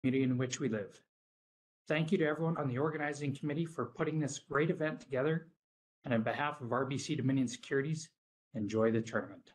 community in which we live. Thank you to everyone on the organizing committee for putting this great event together. And on behalf of RBC Dominion Securities, enjoy the tournament.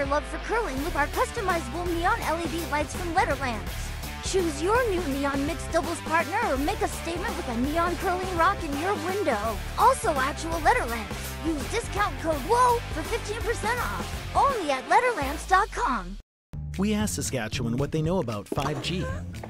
love for curling with our customizable neon LED lights from Letterlands. Choose your new neon mixed doubles partner or make a statement with a neon curling rock in your window. Also actual Letterlands. Use discount code WHOA for 15% off. Only at Letterlands.com. We asked Saskatchewan what they know about 5G.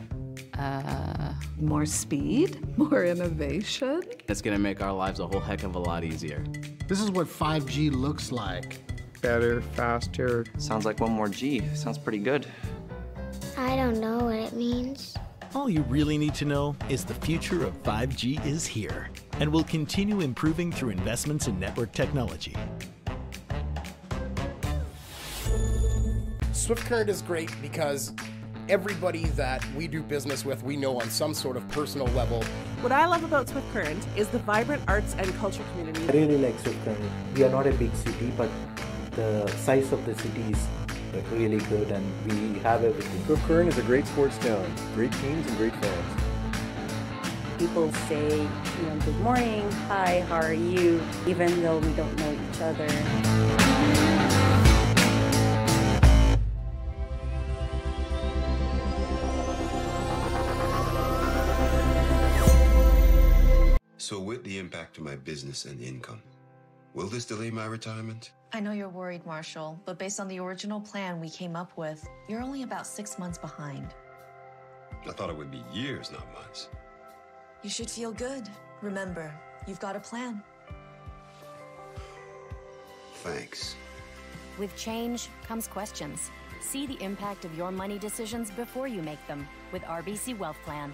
More speed, more innovation. It's gonna make our lives a whole heck of a lot easier. This is what 5G looks like. Better, faster. Sounds like one more G. Sounds pretty good. I don't know what it means. All you really need to know is the future of 5G is here and will continue improving through investments in network technology. Swift Current is great because everybody that we do business with, we know on some sort of personal level. What I love about Swift Current is the vibrant arts and culture community. I really like Swift Current. We are not a big city, but the size of the city is really good and we have everything. Swift Current is a great sports town, great teams and great fans. People say, good morning, hi, how are you, even though we don't know each other. So with the impact to my business and income, will this delay my retirement? I know you're worried, Marshall, but based on the original plan we came up with, you're only about 6 months behind. I thought it would be years, not months. You should feel good. Remember, you've got a plan. Thanks. With change comes questions. See the impact of your money decisions before you make them with RBC Wealth Plan.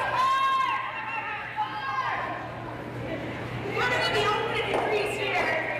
We're gonna be opening a crease here.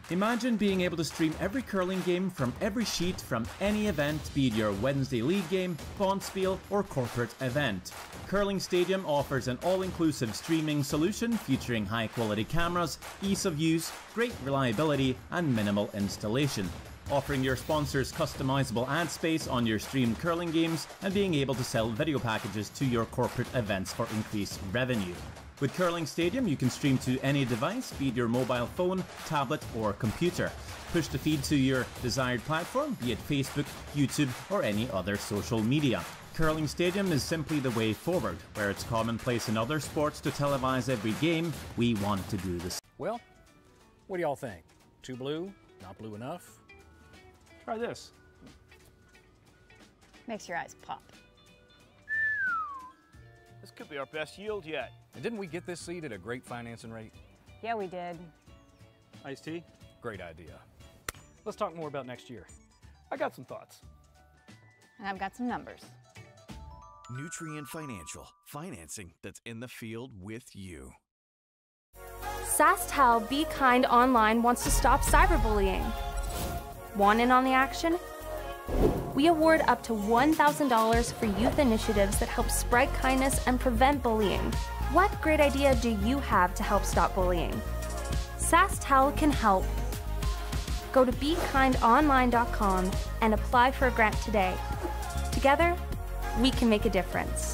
Imagine being able to stream every curling game from every sheet from any event, be it your Wednesday league game, bonspiel, or corporate event. Curling Stadium offers an all-inclusive streaming solution featuring high-quality cameras, ease of use, great reliability, and minimal installation. Offering your sponsors customizable ad space on your streamed curling games and being able to sell video packages to your corporate events for increased revenue. With Curling Stadium, you can stream to any device, be it your mobile phone, tablet, or computer. Push the feed to your desired platform, be it Facebook, YouTube, or any other social media. Curling Stadium is simply the way forward. Where it's commonplace in other sports to televise every game, we want to do this. Well, what do y'all think? Too blue? Not blue enough? Try this. Makes your eyes pop. This could be our best yield yet. And didn't we get this seed at a great financing rate? Yeah, we did. Iced tea? Great idea. Let's talk more about next year. I got some thoughts. And I've got some numbers. Nutrien Financial, financing that's in the field with you. SaskTel Be Kind Online wants to stop cyberbullying. Want in on the action? We award up to $1,000 for youth initiatives that help spread kindness and prevent bullying. What great idea do you have to help stop bullying? SaskTel can help. Go to BeKindOnline.com and apply for a grant today. Together, we can make a difference.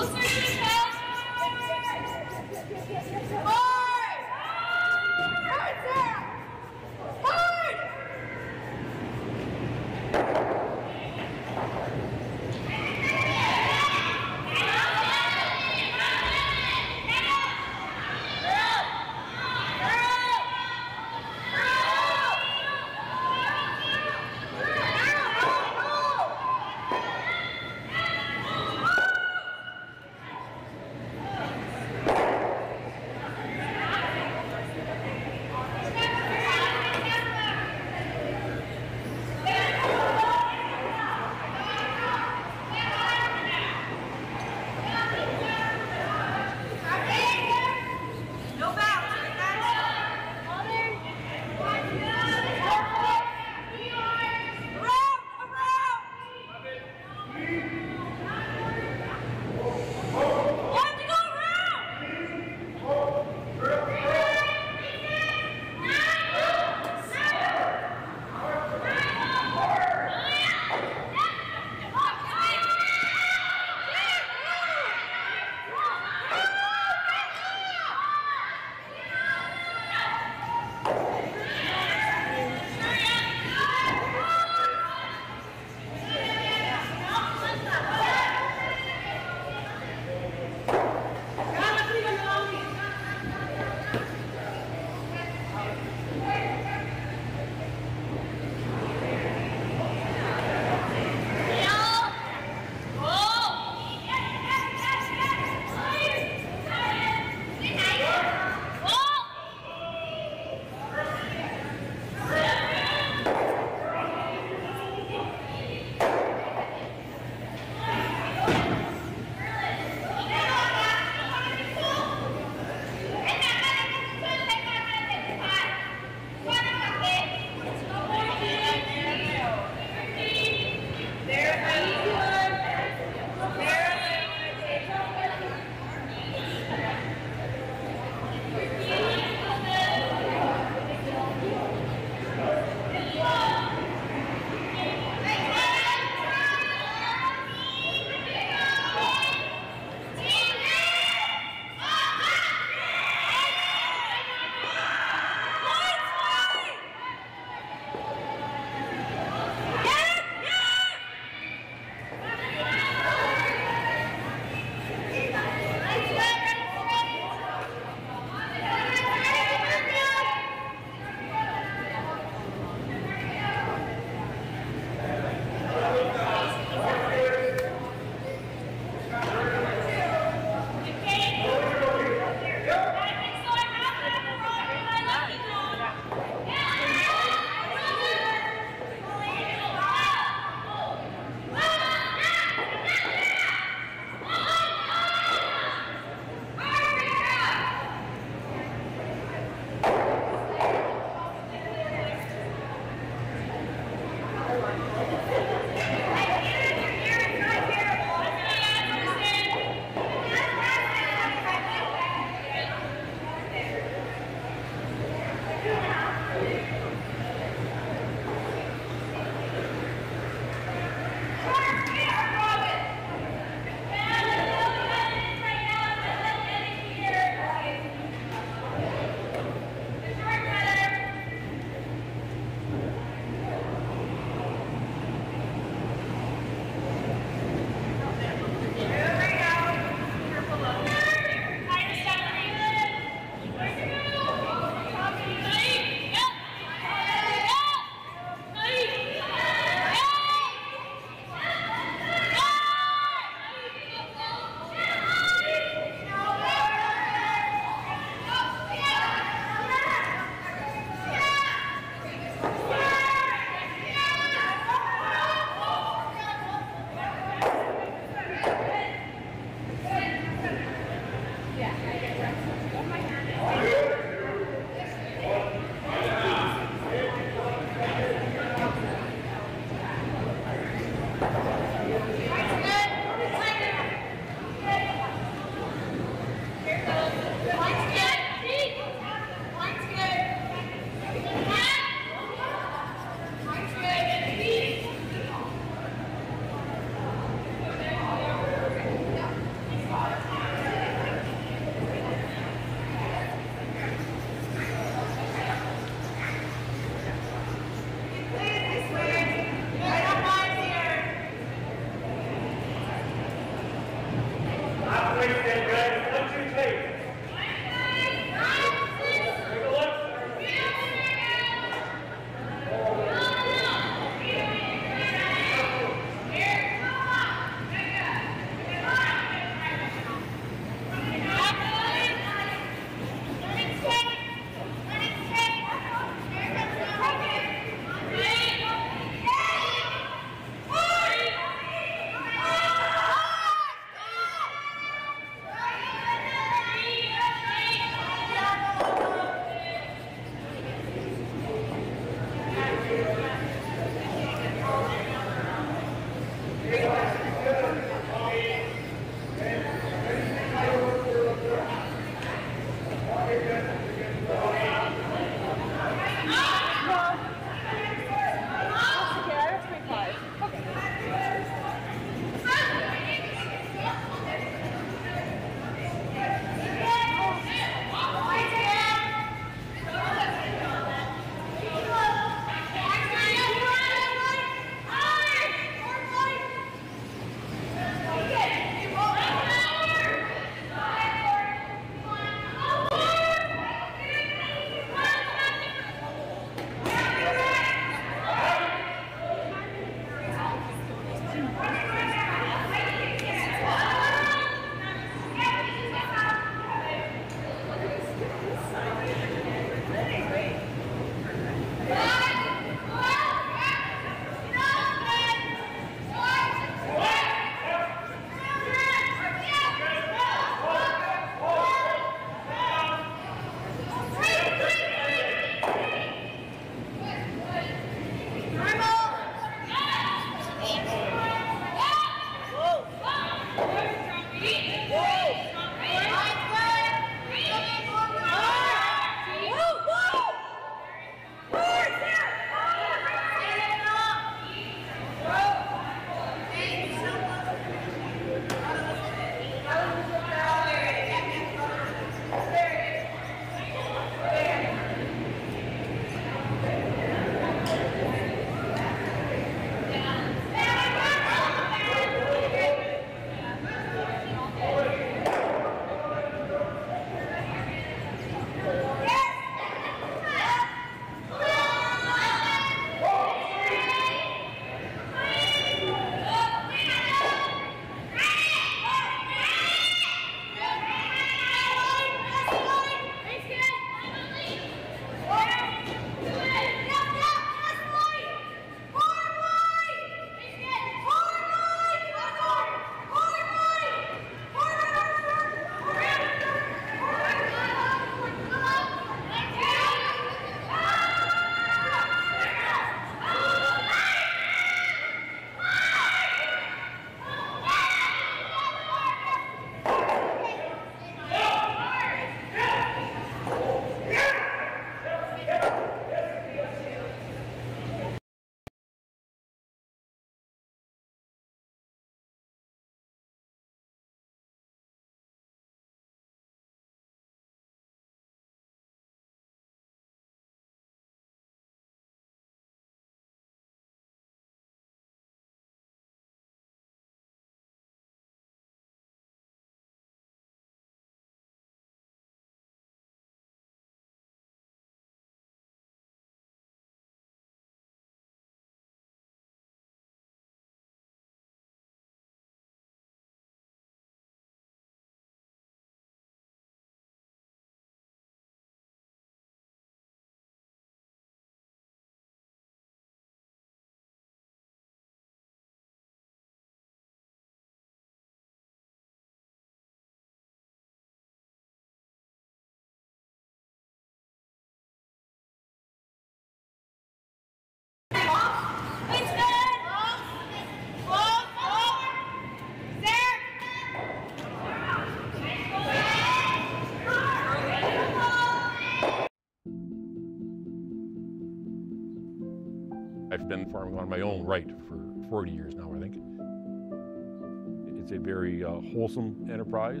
been farming on my own right for 40 years now, I think. It's a very wholesome enterprise.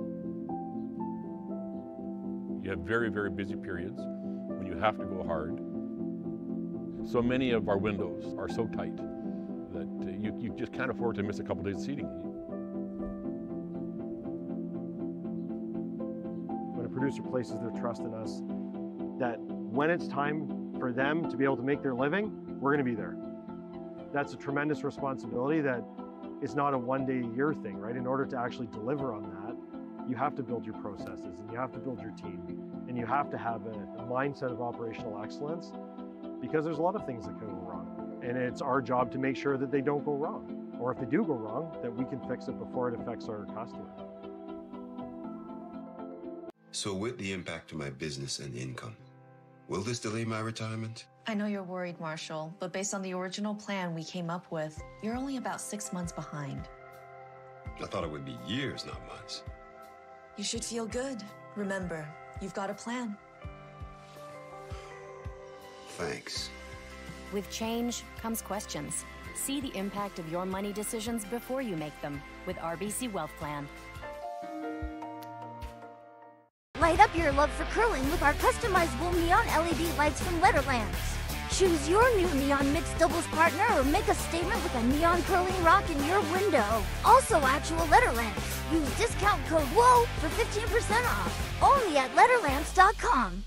You have very, very busy periods when you have to go hard. So many of our windows are so tight that you just can't afford to miss a couple days of seeding. When a producer places their trust in us, that when it's time for them to be able to make their living, we're going to be there. That's a tremendous responsibility that it's not a one-day-a-year thing, right? In order to actually deliver on that, you have to build your processes and you have to build your team and you have to have a mindset of operational excellence, because there's a lot of things that can go wrong. And it's our job to make sure that they don't go wrong. Or if they do go wrong, that we can fix it before it affects our customer. So with the impact to my business and income, will this delay my retirement? I know you're worried, Marshall, but based on the original plan we came up with, you're only about 6 months behind. I thought it would be years, not months. You should feel good. Remember, you've got a plan. Thanks. With change comes questions. See the impact of your money decisions before you make them with RBC Wealth Plan. Light up your love for curling with our customizable neon LED lights from Letterlands. Choose your new neon mixed doubles partner or make a statement with a neon curling rock in your window. Also actual Letterlands. Use discount code WHOA for 15% off. Only at Letterlands.com.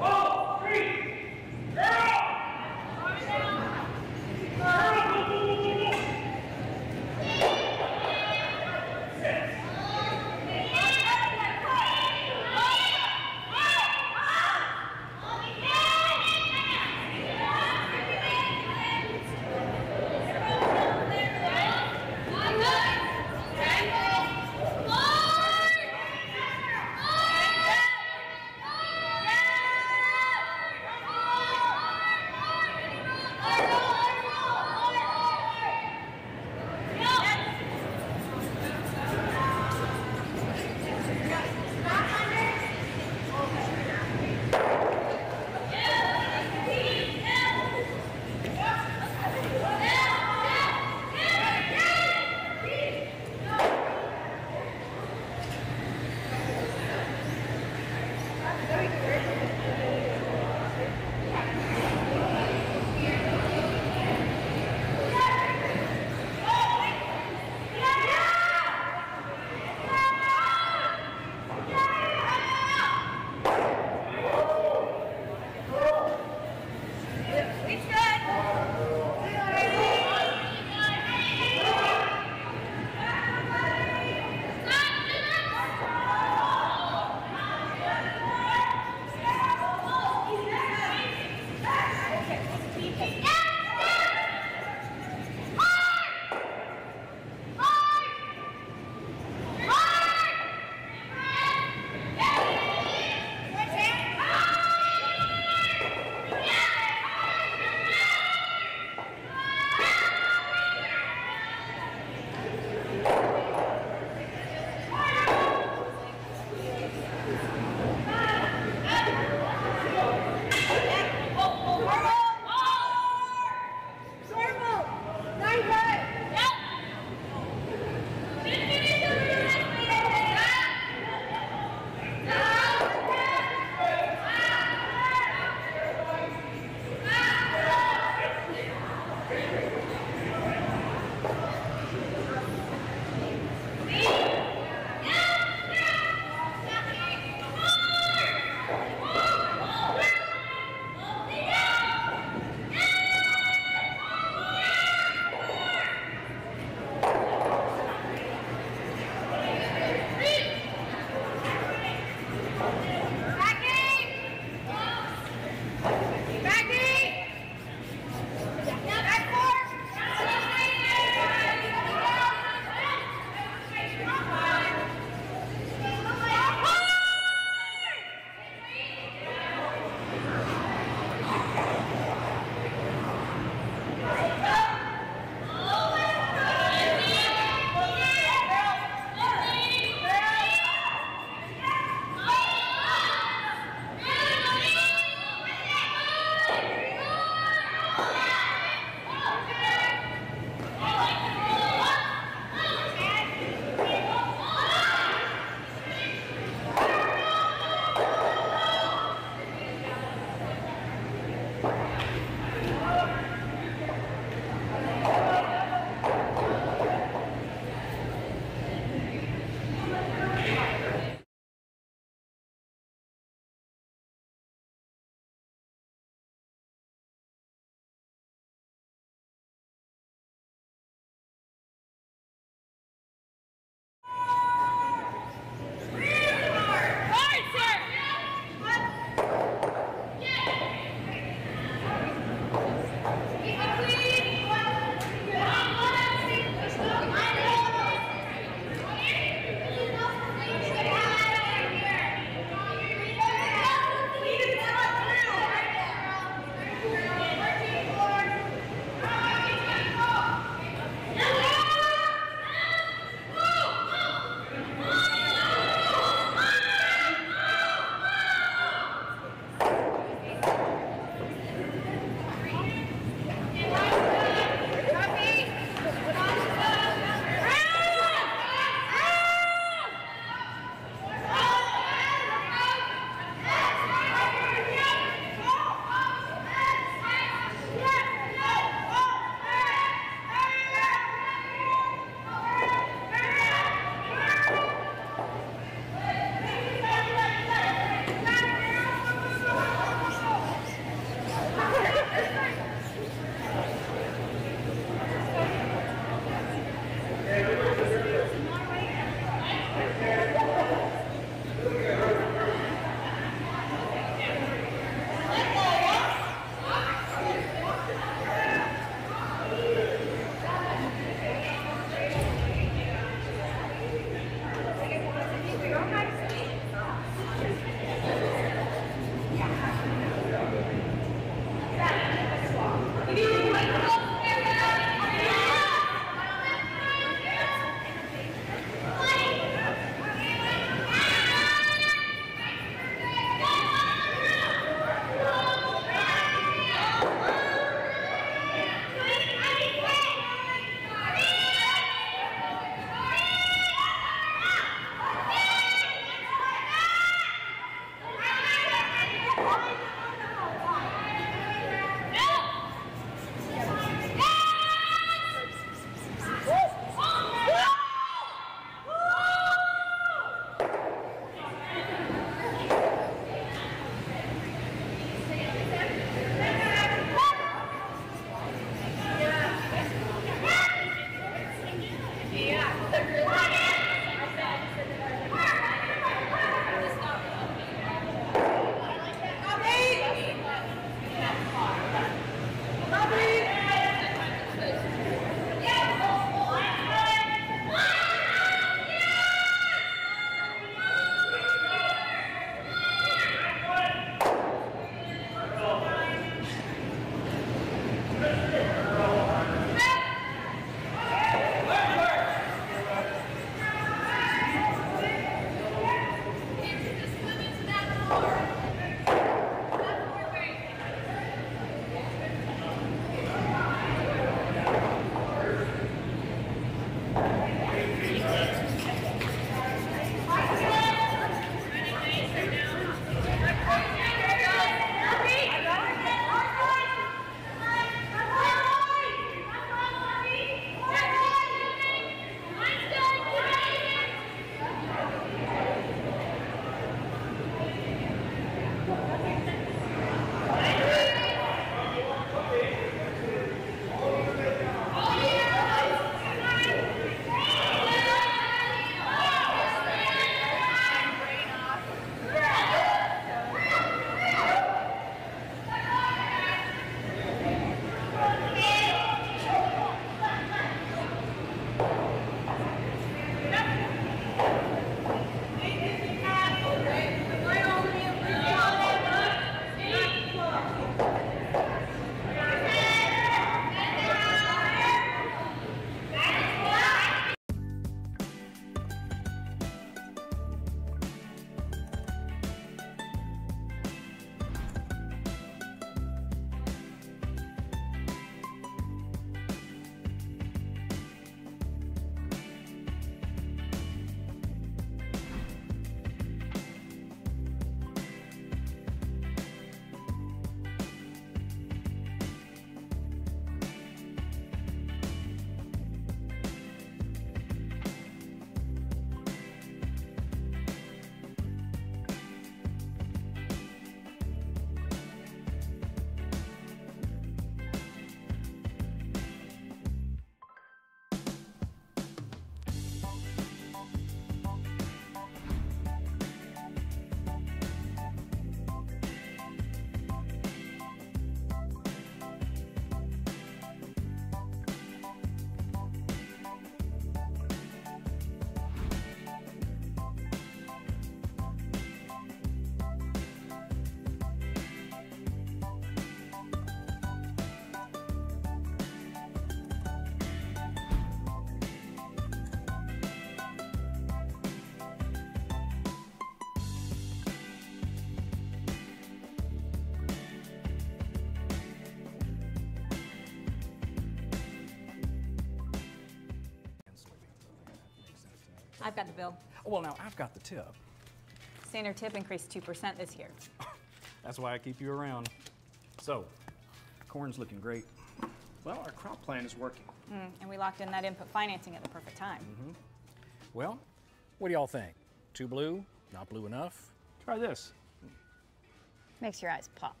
I've got the bill. Well, now I've got the tip. Standard tip increased 2% this year. That's why I keep you around. So, corn's looking great. Well, our crop plan is working. And we locked in that input financing at the perfect time. Well, what do y'all think? Too blue? Not blue enough? Try this. Makes your eyes pop.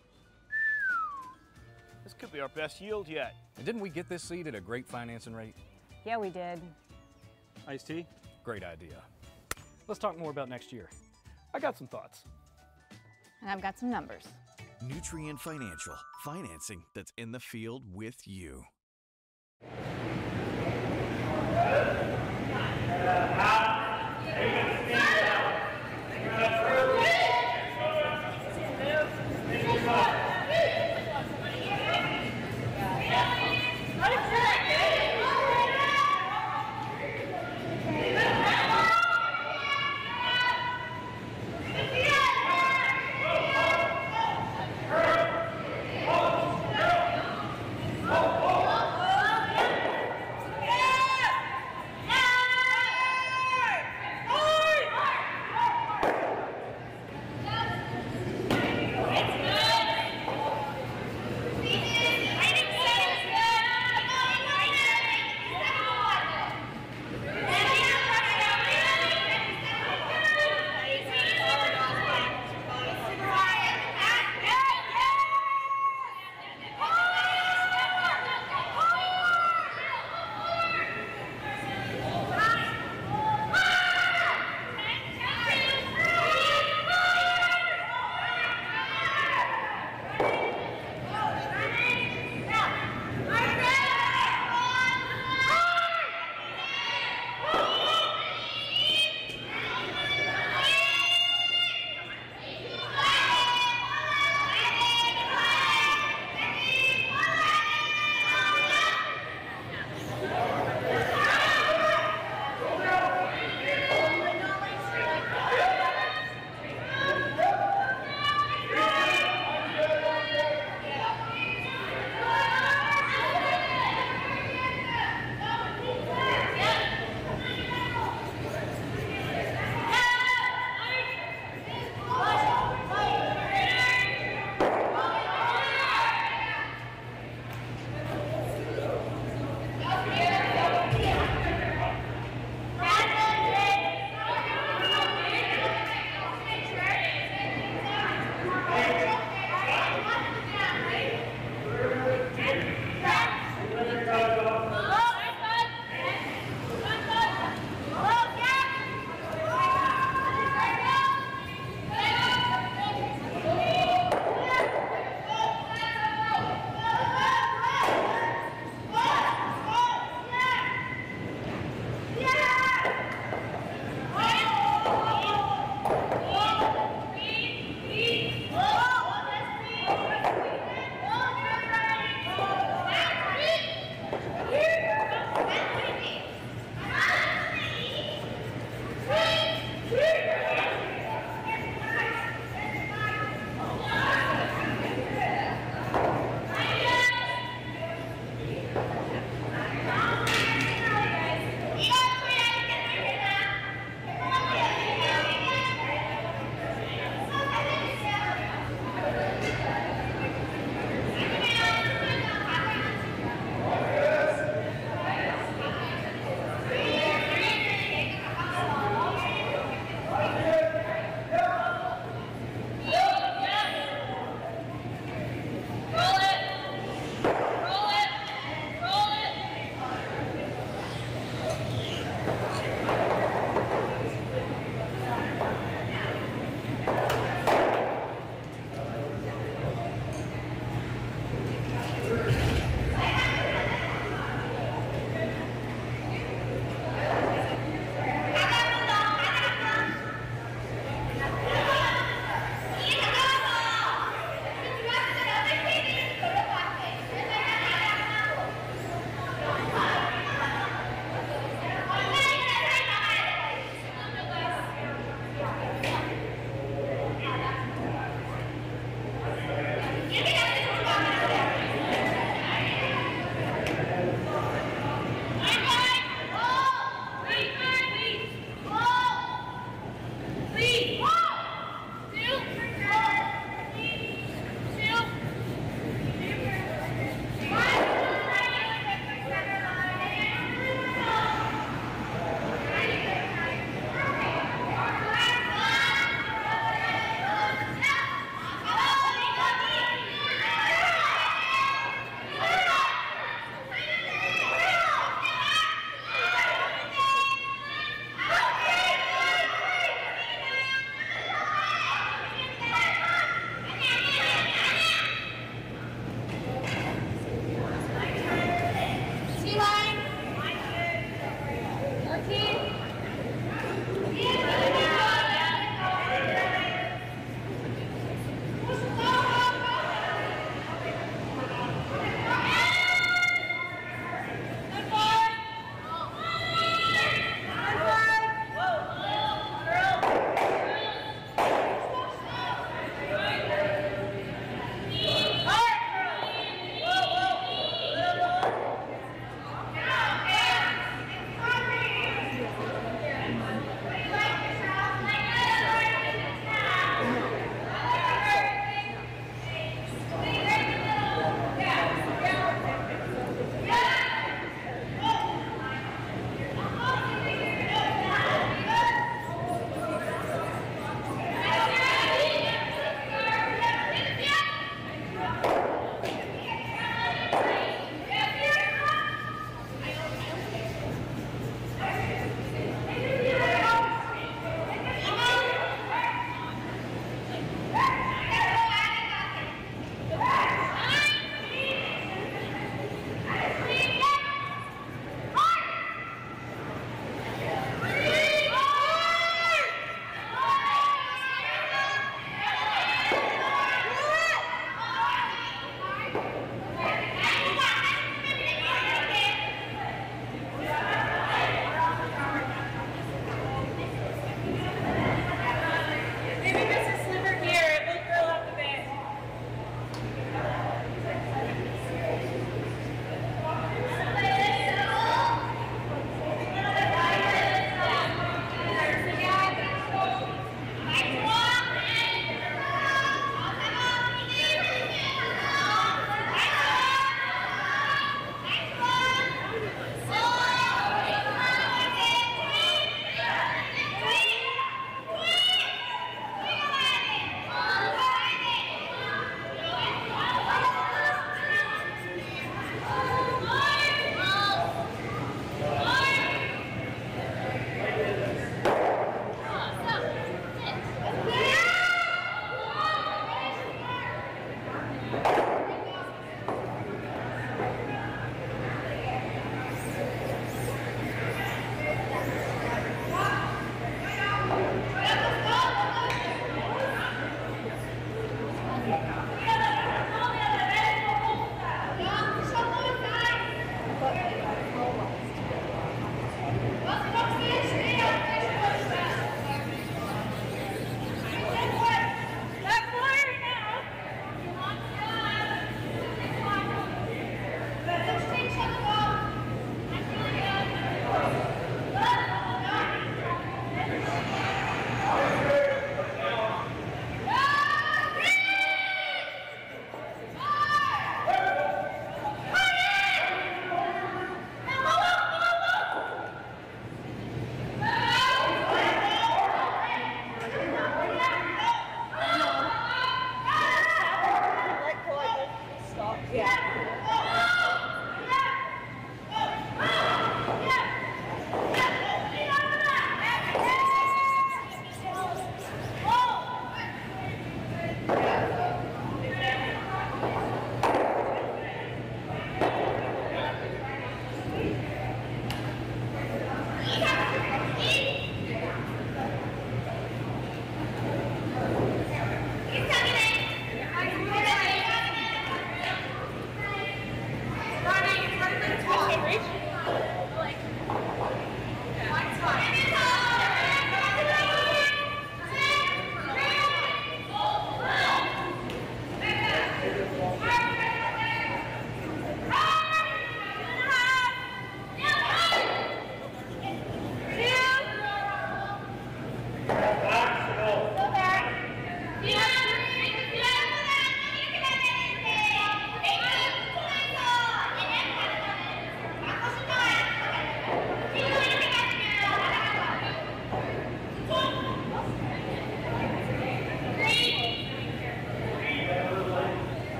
This could be our best yield yet. And didn't we get this seed at a great financing rate? Yeah, we did. Iced tea? Great idea. Let's talk more about next year. I got some thoughts. And I've got some numbers. Nutrien Financial, financing that's in the field with you.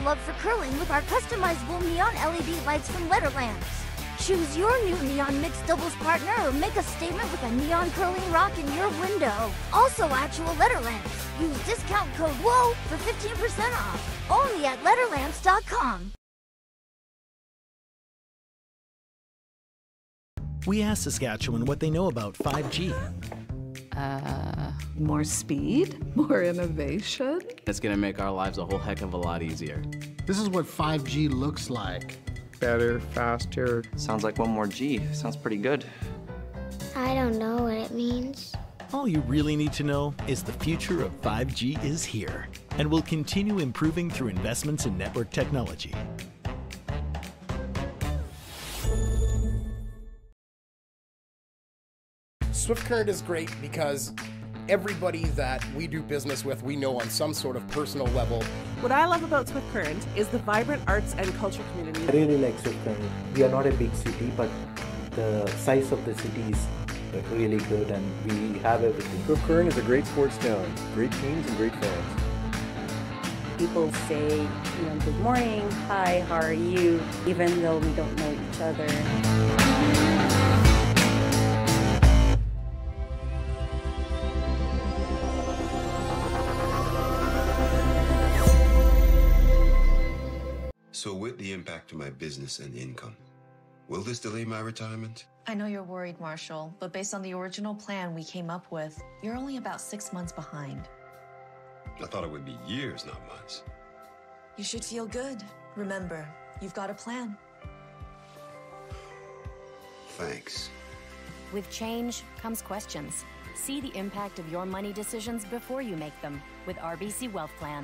love for curling with our customizable neon LED lights from Letterlands. Choose your new neon mixed doubles partner or make a statement with a neon curling rock in your window. Also actual Letterlands. Use discount code WHOA for 15% off. Only at Letterlands.com. We asked Saskatchewan what they know about 5G. More speed, more innovation. It's gonna make our lives a whole heck of a lot easier. This is what 5G looks like. Better, faster. Sounds like one more G. Sounds pretty good. I don't know what it means. All you really need to know is the future of 5G is here and will continue improving through investments in network technology. Swift Current is great because everybody that we do business with, we know on some sort of personal level. What I love about Swift Current is the vibrant arts and culture community. I really like Swift Current. We are not a big city, but the size of the city is really good and we have everything. Swift Current is a great sports town, great teams and great fans. People say, good morning, hi, how are you, even though we don't know each other. So with the impact to my business and income, will this delay my retirement? I know you're worried, Marshall, but based on the original plan we came up with, you're only about 6 months behind. I thought it would be years, not months. You should feel good. Remember, you've got a plan. Thanks. With change comes questions. See the impact of your money decisions before you make them with RBC Wealth Plan.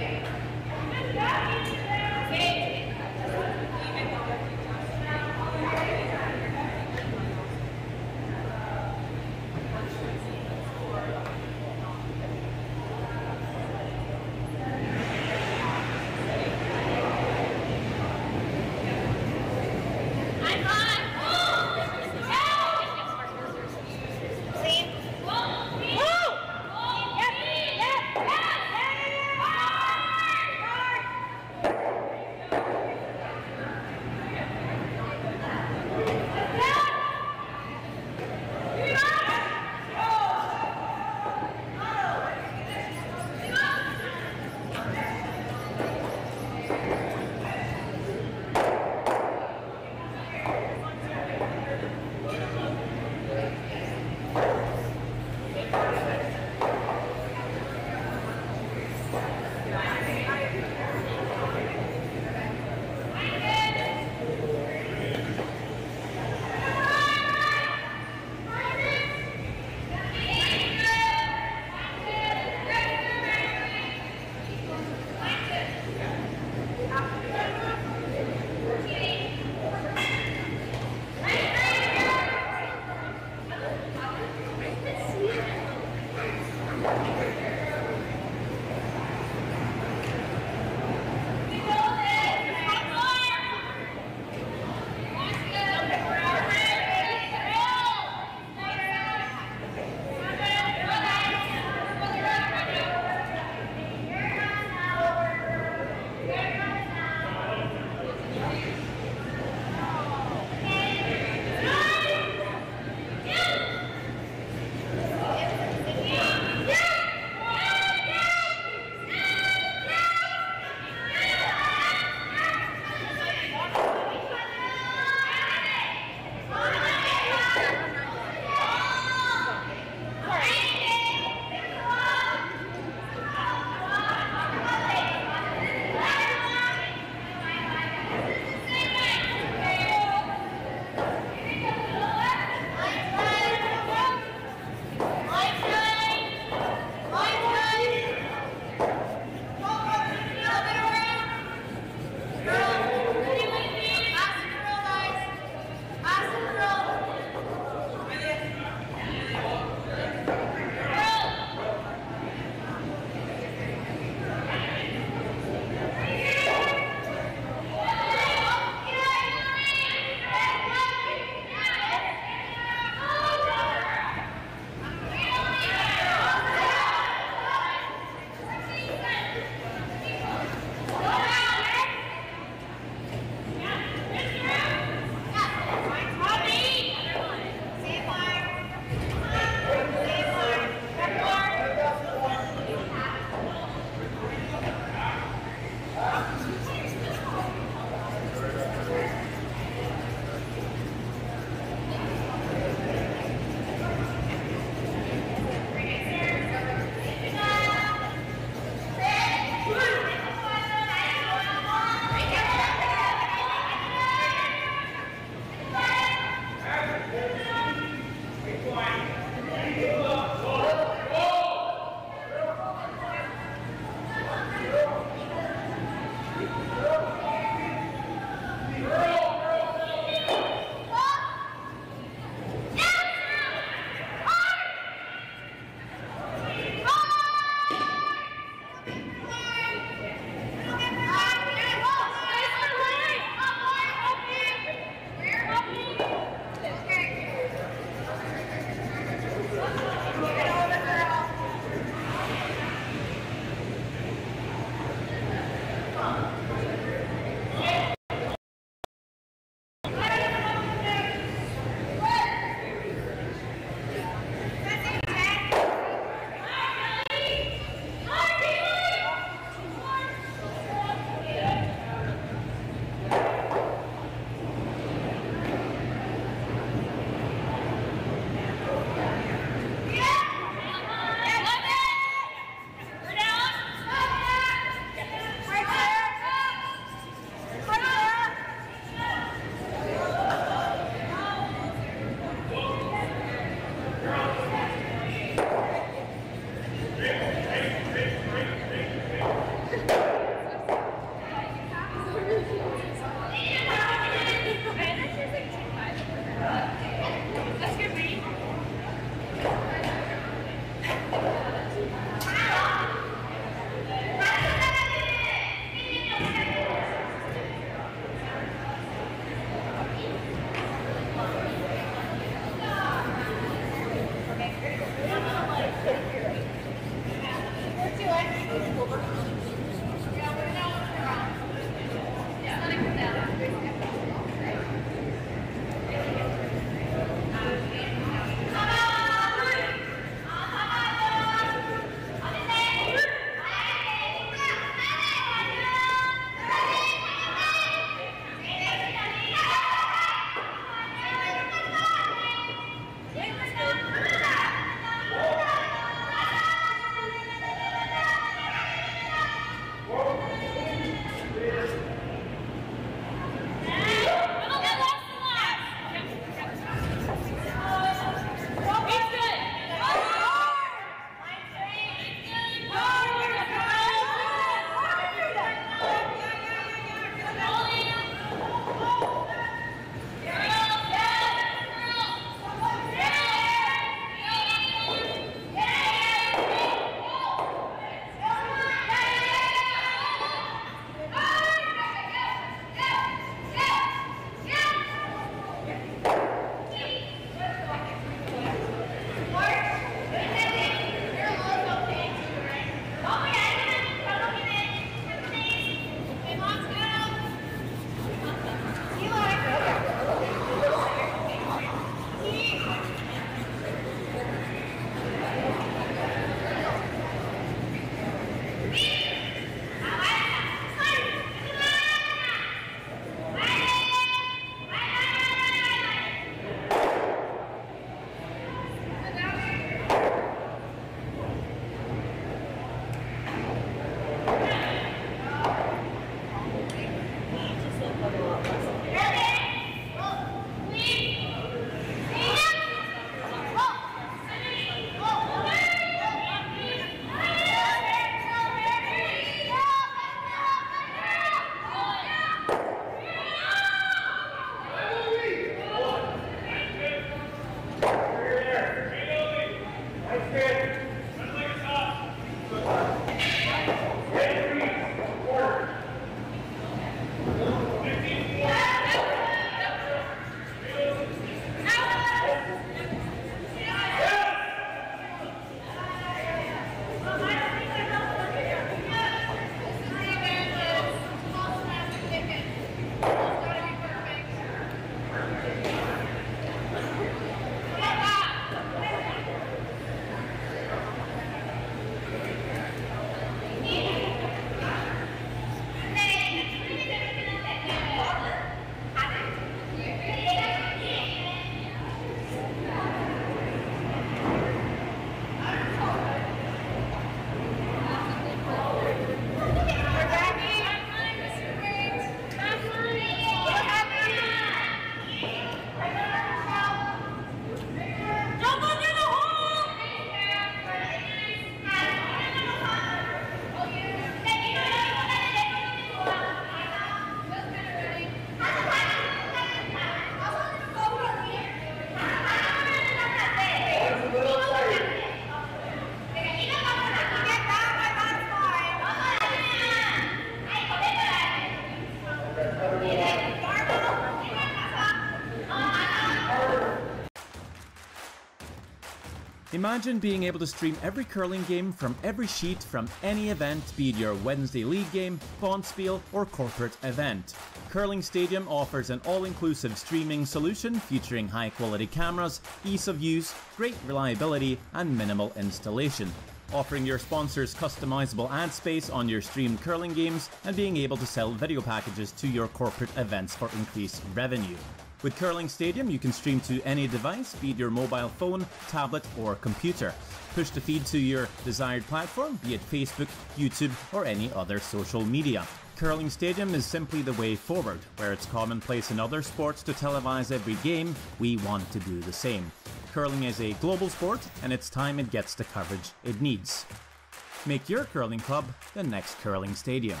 Imagine being able to stream every curling game from every sheet from any event, be it your Wednesday league game, bonspiel, or corporate event. Curling Stadium offers an all-inclusive streaming solution featuring high-quality cameras, ease of use, great reliability, and minimal installation. Offering your sponsors customizable ad space on your streamed curling games and being able to sell video packages to your corporate events for increased revenue. With Curling Stadium, you can stream to any device, be it your mobile phone, tablet, or computer. Push the feed to your desired platform, be it Facebook, YouTube, or any other social media. Curling Stadium is simply the way forward. Where it's commonplace in other sports to televise every game, we want to do the same. Curling is a global sport, and it's time it gets the coverage it needs. Make your curling club the next Curling Stadium.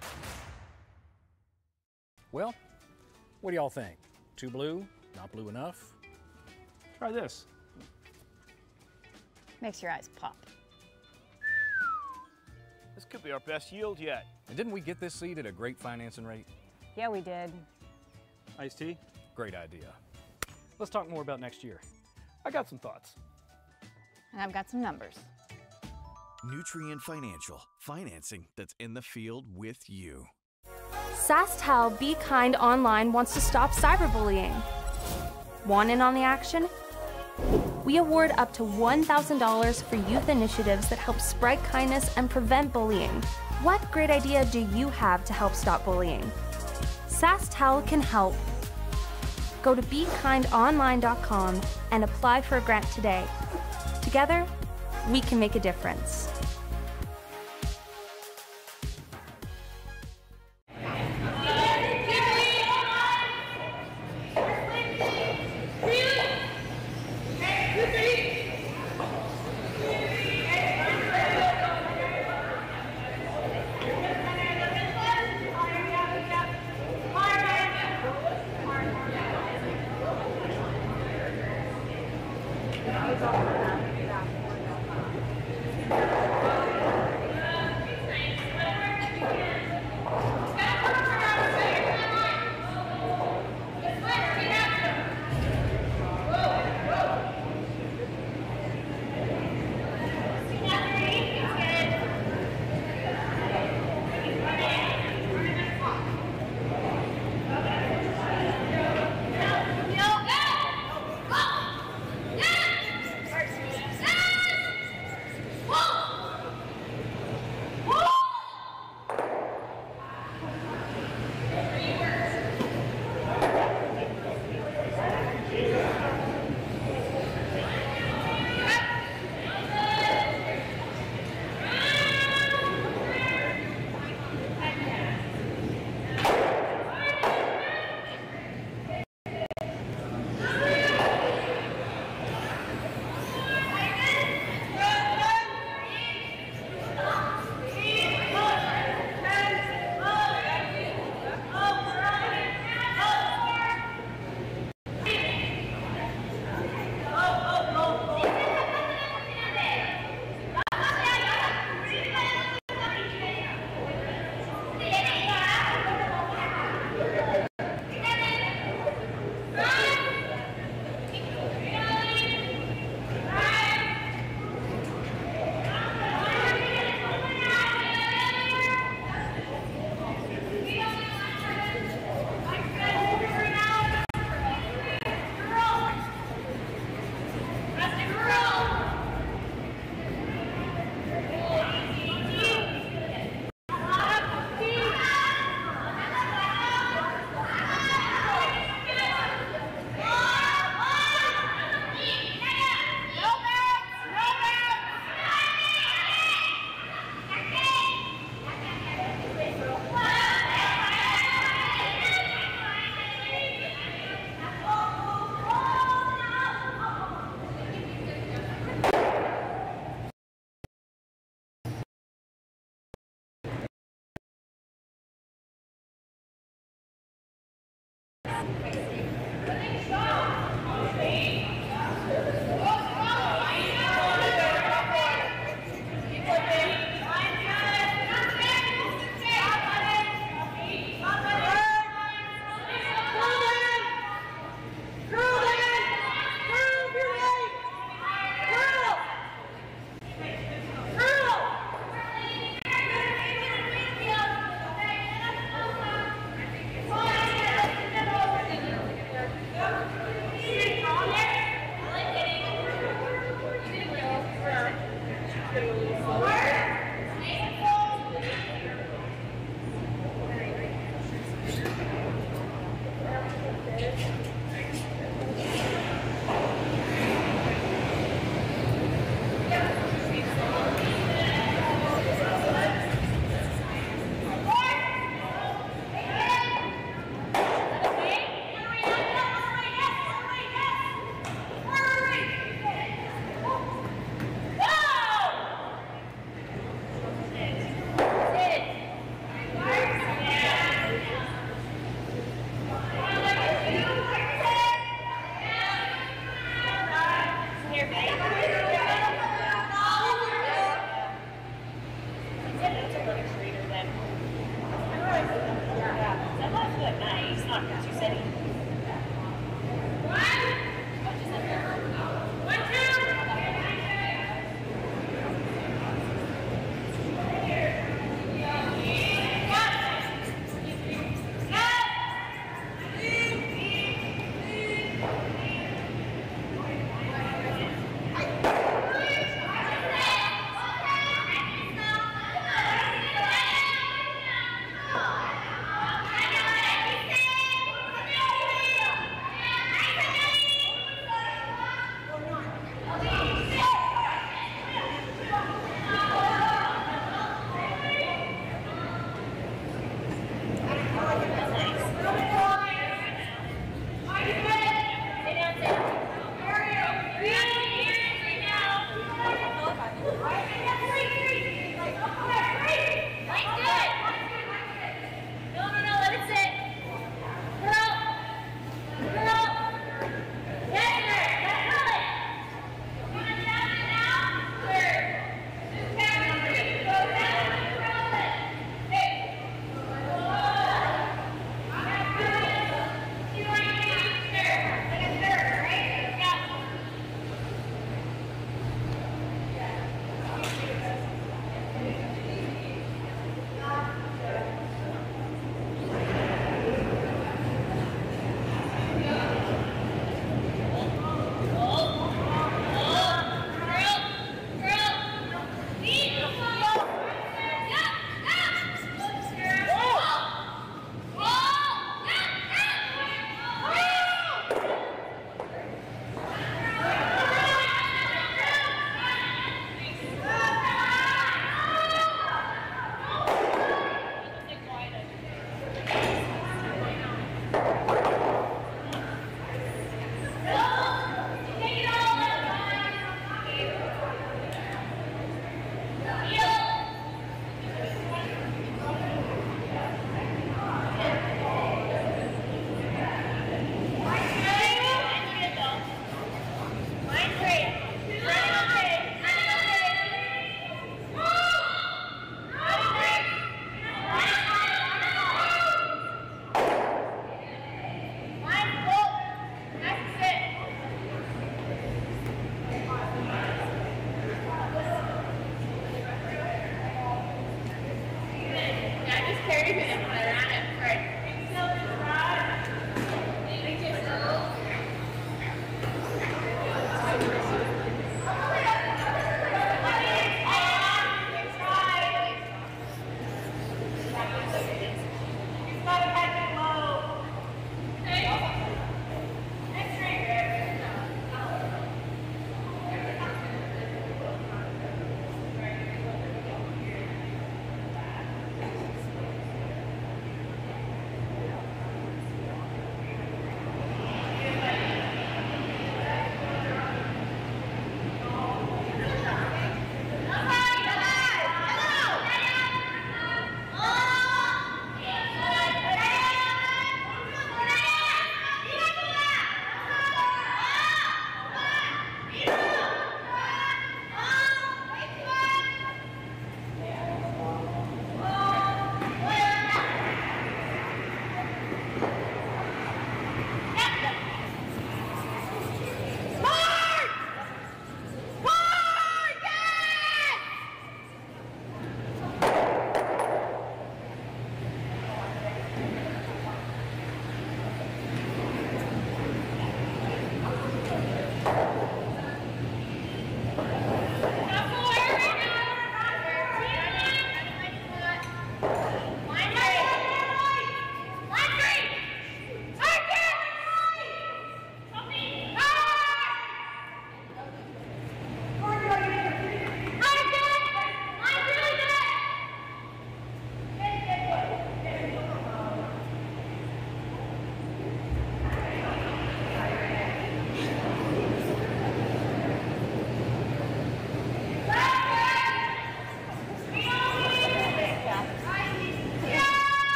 Well, what do y'all think? Too blue? Not blue enough? Try this. Makes your eyes pop. This could be our best yield yet. And didn't we get this seed at a great financing rate? Yeah, we did. Iced tea? Great idea. Let's talk more about next year. I got some thoughts. And I've got some numbers. Nutrien Financial, financing that's in the field with you. SaskTel Be Kind Online wants to stop cyberbullying. Want in on the action? We award up to $1,000 for youth initiatives that help spread kindness and prevent bullying. What great idea do you have to help stop bullying? SaskTel can help. Go to BeKindOnline.com and apply for a grant today. Together, we can make a difference.